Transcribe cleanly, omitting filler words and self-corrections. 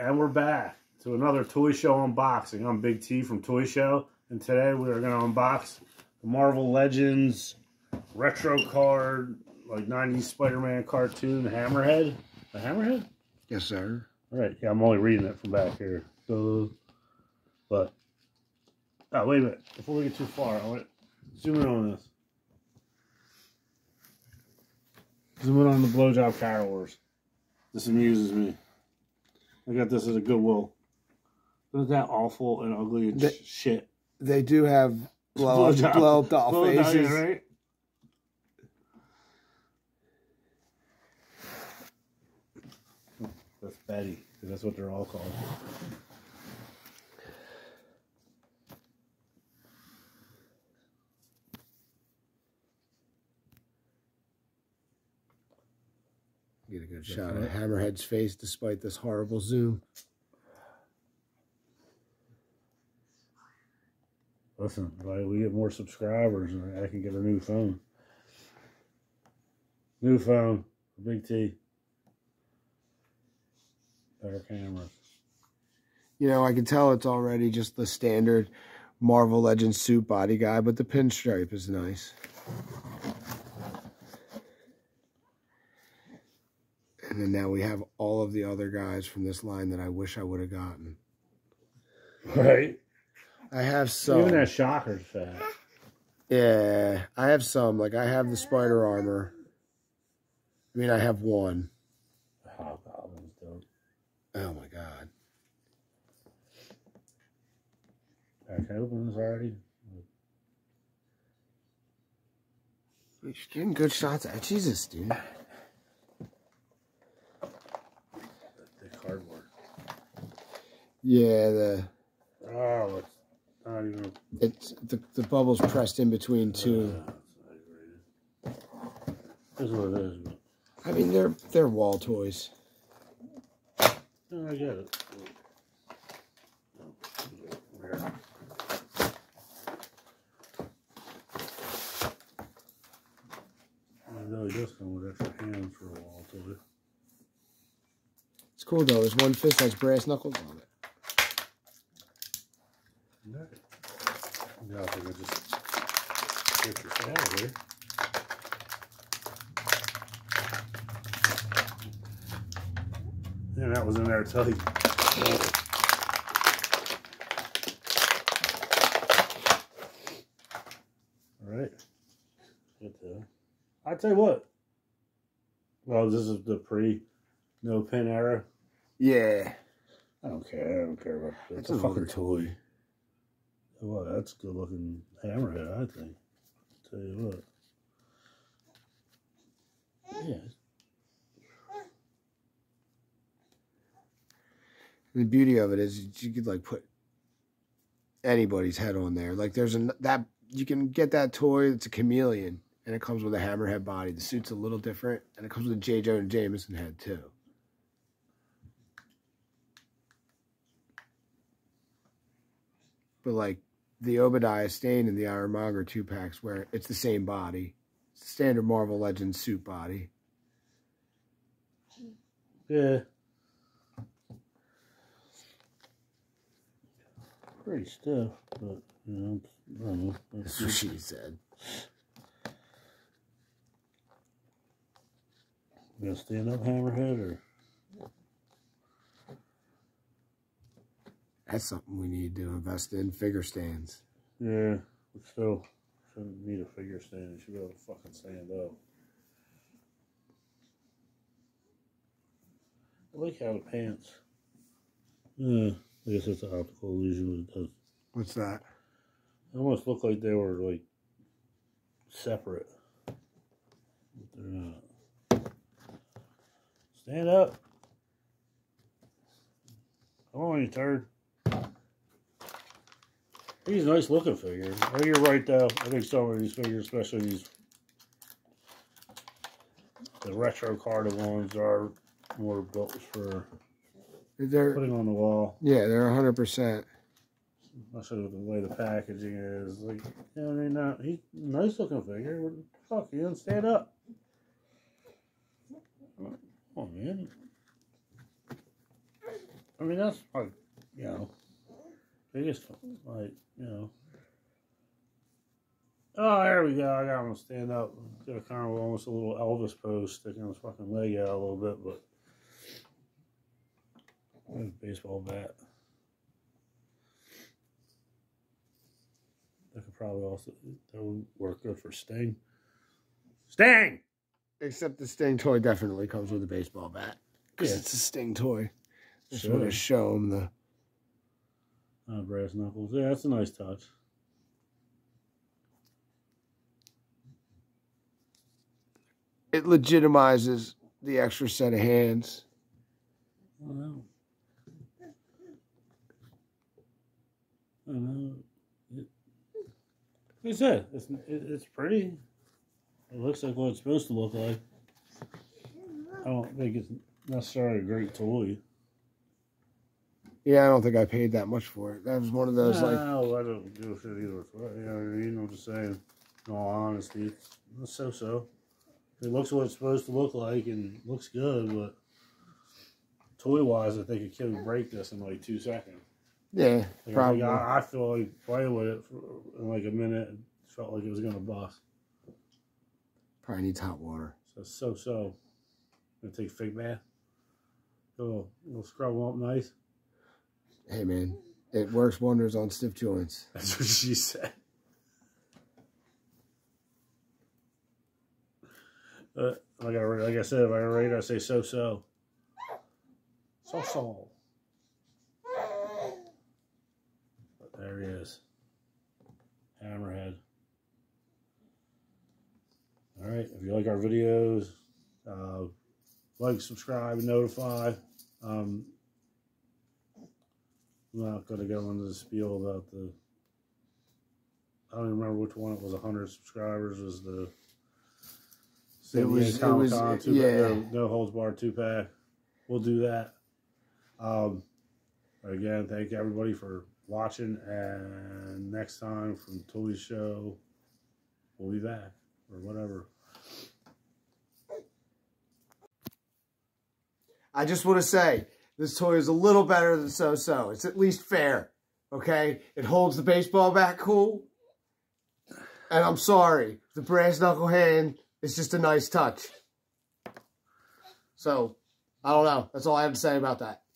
And we're back to another Toy Show unboxing. I'm Big T from Toy Show, and today we are going to unbox the Marvel Legends retro card, like 90s Spider-Man cartoon, Hammerhead. A Hammerhead? Yes, sir. All right, yeah, I'm only reading it from back here. But, oh, wait a minute. Before we get too far, I want to zoom in on this. Zoom in on the Blowjob Carolers. This amuses me. I got this at a Goodwill. Isn't that awful and ugly and shit? They do have blow up doll faces. Right? That's Betty, because that's what they're all called. Get a good shot of Hammerhead's face despite this horrible zoom. Listen, if we get more subscribers, I can get a new phone. New phone for Big T. Better cameras. You know, I can tell it's already just the standard Marvel Legends suit body guy, but the pinstripe is nice. And then now we have all of the other guys from this line that I wish I would have gotten. Right? I have some. Even that Shocker's fat. Yeah, I have some. Like, I have the Spider Armor. I mean, I have one. Hobgoblin's dope. Oh, my God. Can I open this already? You're getting good shots at Jesus, dude. The cardboard. Yeah, Oh, it's not even. it's the bubble's pressed in between two. This is what it is. I mean, they're wall toys. No, I get it. It really does come with extra hands for a wall toy. It's cool though. There's one fist has brass knuckles on it. Yeah, I think I just get your out of here. Yeah, that was in there to tell you. Alright. I tell you what. Well, this is the no pin era. Yeah. I don't care. I don't care about that. It's a fucking toy. Well, that's a good looking Hammerhead, I think. I'll tell you what. Yeah. The beauty of it is you could like put anybody's head on there. Like there's that you can get that toy. It's a chameleon, and it comes with a Hammerhead body. The suit's a little different, and it comes with a J. Jonah Jameson head too. But like the Obadiah Stane and the Ironmonger 2-packs, where it's the same body, it's the standard Marvel Legends suit body. Yeah. Pretty stiff, but, you know, I don't know. That's what she said. You gonna stand up Hammerhead, or? That's something we need to invest in, figure stands. Yeah, but still, shouldn't need a figure stand. You should be able to fucking stand up. I like how the pants. Yeah, I guess it's an optical illusion, but it does. What's that? It almost looked like they were, like, separate. But they're not. Stand up. Come on, you turd. He's a nice looking figure. I think you're right, though. I think some of these figures, especially these, the retro carded ones, are more built for putting on the wall. Yeah, they're 100%. Especially with the way the packaging is. Like, you know, I mean, he's a nice looking figure. What the fuck? He doesn't stand up. Oh, man. I mean, that's like, you know, biggest, like, you know. Oh, there we go. I got him to stand up. Got kind of almost a little Elvis pose, sticking his fucking leg out a little bit, but baseball bat. That could probably also, that would work good for Sting. Sting! Except the Sting toy definitely comes with a baseball bat. Because it's a Sting toy. Just want to show him the brass knuckles. Yeah, that's a nice touch. It legitimizes the extra set of hands. I don't know. I don't know. Like I said, it's pretty. It looks like what it's supposed to look like. I don't think it's necessarily a great toy. Yeah, I don't think I paid that much for it. That was one of those like. No, I don't give a shit either. You know what I mean? I'm just saying, in all honesty, it's so. It looks what it's supposed to look like and looks good, but toy-wise, I think a kid would break this in like 2 seconds. Yeah, like, probably. I feel like playing with it for in like a minute, it felt like it was gonna bust. Probably needs hot water. So. Gonna take a fake bath. We'll scrub them up nice. Hey man, it works wonders on stiff joints. That's what she said. Like I said, if I rate, I say so. So. But there he is. Hammerhead. All right. If you like our videos, like, subscribe, and notify. I'm not going to go into the spiel about the. I don't even remember which one it was. 100 subscribers was the. No holds barred 2-pack. We'll do that. Again, thank everybody for watching, and next time from Toy Show, we'll be back or whatever. I just want to say this toy is a little better than So-So. It's at least fair. Okay, it holds the baseball bat cool, and I'm sorry, the brass knuckle hand. It's just a nice touch. So, I don't know. That's all I have to say about that.